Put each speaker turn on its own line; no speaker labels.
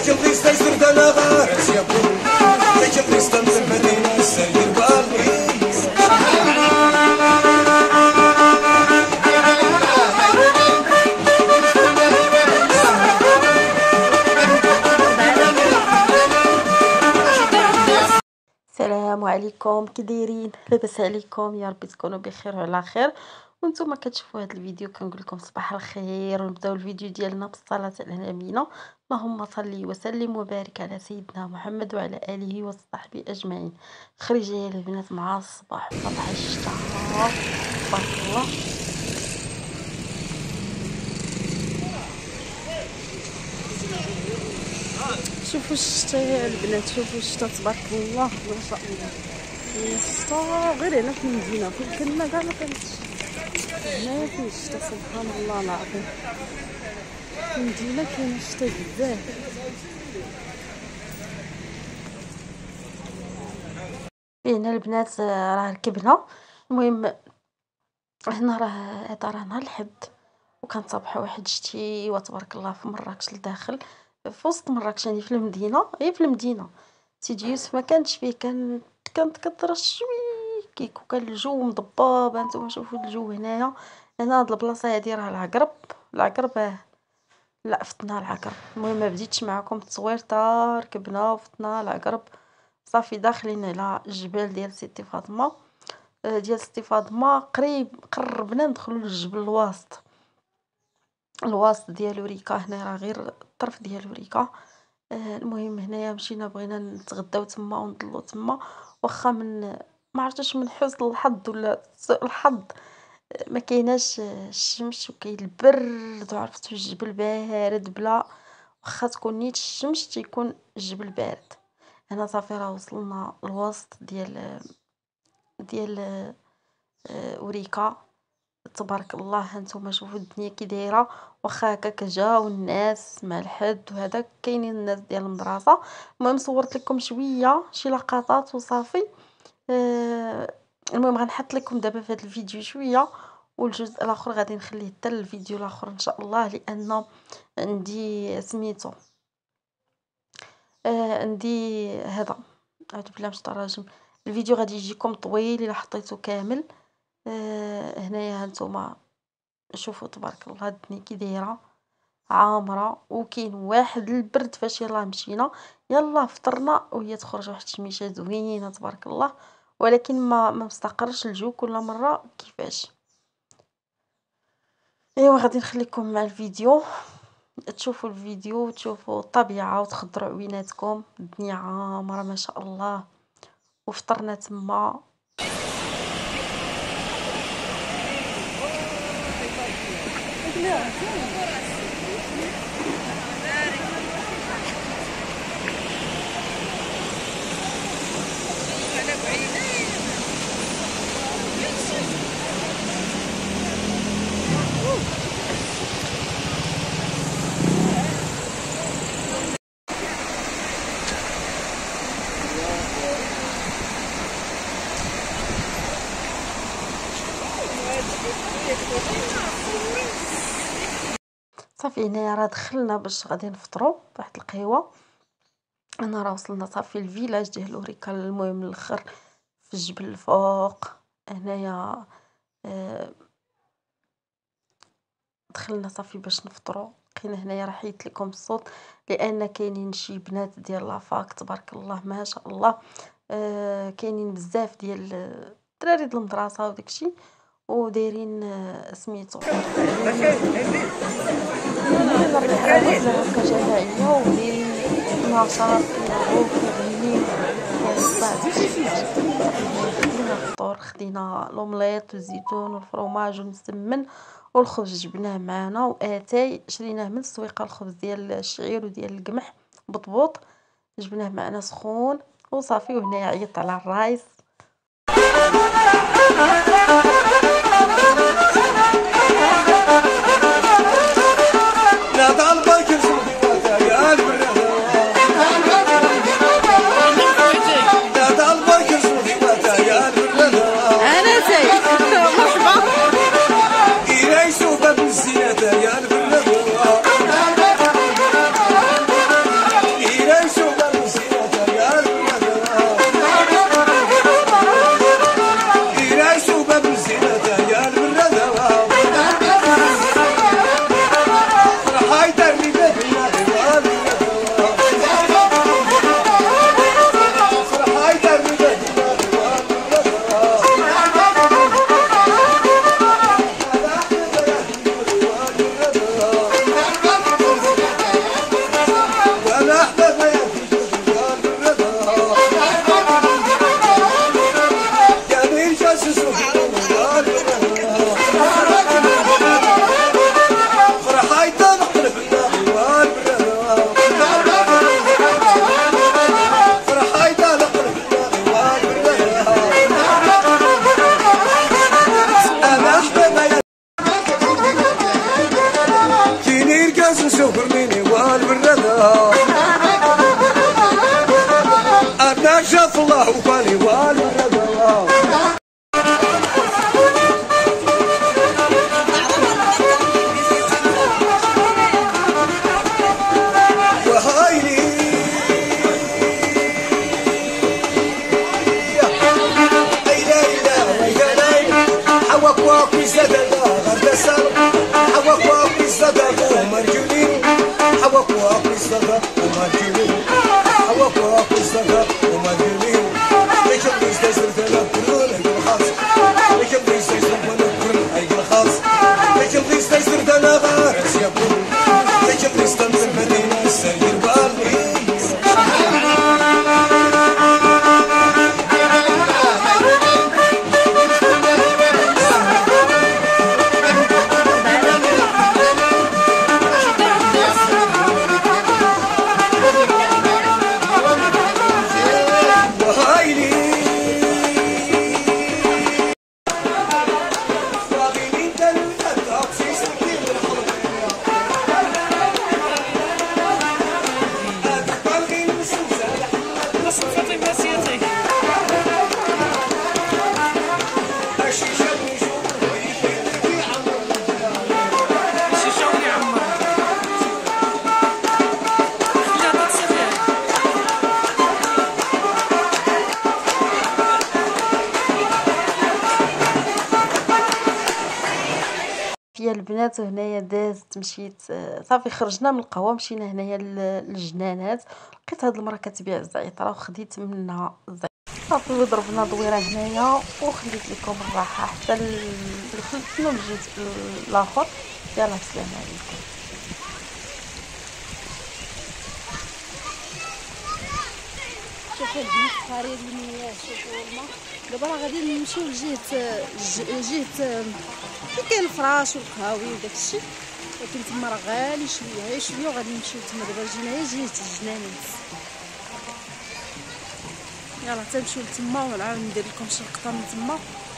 السلام عليكم، كي دايرين؟ لاباس عليكم؟ يا ربي تكونوا بخير وعلى خير. وانتم كتشوفوا هذا الفيديو كنقول لكم صباح الخير، ونبداو الفيديو ديالنا بالصلاه على الامينه. اللهم صل وسلم وبارك على سيدنا محمد وعلى اله وصحبه اجمعين. خريجه يا البنات مع الصباح وفضح الشتاء تبارك الله. شوفوا الشتاء يا البنات، شوفوا الشتاء تبارك الله ما شاء الله. الشتاء غير هنا في المدينه، في الكلمه كاع ما كانتش. هنايا فيه الشتاء سبحان الله العظيم، في المدينه كاين الشتاء بزاف. هنا البنات راه ركبنا. المهم هنا هذا راه نهار الحد، وكنصبح واحد الشتي وتبارك الله في مراكش لداخل، في وسط مراكش يعني في المدينه. هي في المدينه سيدي يوسف ما كانش فيه، كانت كترش شوي كيك، وكان الجو مضباب. هانتوما شوفوا الجو هنايا. هنا هاد البلاصه هادي راه العقرب لا فتنا العقرب. المهم ما بديتش معكم التصوير تا ركبنا وفتنا العقرب. صافي داخلين على الجبال ديال سيتي فاطمه. ديال سيتي فاطمه قربنا ندخلوا للجبل الواسط ديالو ريكا. هنا راه غير الطرف ديالو ريكا. المهم هنايا مشينا بغينا نتغداو تما ونضلو تما، واخا من ما عرفتش من حسن الحظ ولا سوء الحظ ما كايناش الشمس وكاين البرد، وعرفتوا الجبل بارد بلا واخا تكون نيت الشمس تيكون الجبل بارد. هنا صافي راه وصلنا الوسط ديال اوريكا تبارك الله. هانتوما شوفوا الدنيا كي دايره، واخا هكاك جاو الناس مع الحد وهذا كاينين الناس ديال المدرسه. المهم صورت لكم شويه شي لقطات وصافي. المهم غنحط لكم دابا في هذا الفيديو شويه، والجزء الاخر غادي نخليه حتى الفيديو الاخر ان شاء الله، لان عندي سميتو عندي هذا اعوذ بالله من التراجم. الفيديو غادي يجيكم طويل الا حطيته كامل. هنايا هانتوما شوفوا تبارك الله الدنيا كي دايره عامره، وكاين واحد البرد. فاش يلاه مشينا يلا فطرنا وهي تخرج واحد الشميشه زوينه تبارك الله، ولكن ما مستقرش الجو كل مره كيفاش. ايوا غادي نخليكم مع الفيديو، تشوفوا الفيديو وتشوفوا الطبيعه وتخضروا عويناتكم. الدنيا عامره ما شاء الله، وفطرنا تما. صافي هنايا راه دخلنا باش غادي نفطروا واحد القهوه. انا راه وصلنا صافي الفيلاج ديال اوريكا. المهم الاخر في الجبل الفوق هنايا. دخلنا صافي باش نفطروا. لقينا هنايا راه حيت لكم الصوت لان كاينين شي بنات ديال لافاك تبارك الله ما شاء الله. كاينين بزاف ديال الدراري ديال المدرسه وداكشي، ودايرين سميتو هكا جماعيه، ودايرين نشاط كيلعبوا كيغنيو خدينا الفطور، خدينا لومليط والزيتون والفرماج والمسمن والخبز جبناه معنا، واتاي شريناه من السويقه الخبز ديال الشعير وديال القمح بطبوط جبناه معنا سخون وصافي. وهنا عيطت على الرايس.
وبالي والو
يا البنات. وهنايا دازت مشيت صافي خرجنا من القهوه مشينا هنايا للجنانات. لقيت هاد المراه كتبيع الزعتره وخديت منها الزعتره صافي وضربنا دويره هنايا وخليت لكم الراحه حتى خلصنا وجيت الاخر. يلا السلام عليكم.
شوفوا البنات قارين المياه شوفوا الماء. دابا راه غادي نمشيو لجهه فين كاين الفراش والقهاوي وداك الشيء، ولكن تما راه غالي شويه غير شويه وغادي نمشيو تما. دابا جينا هي جهه الجنانات. يلا تنمشيو لتما ونعاود ندير لكم شي لقطه من تما.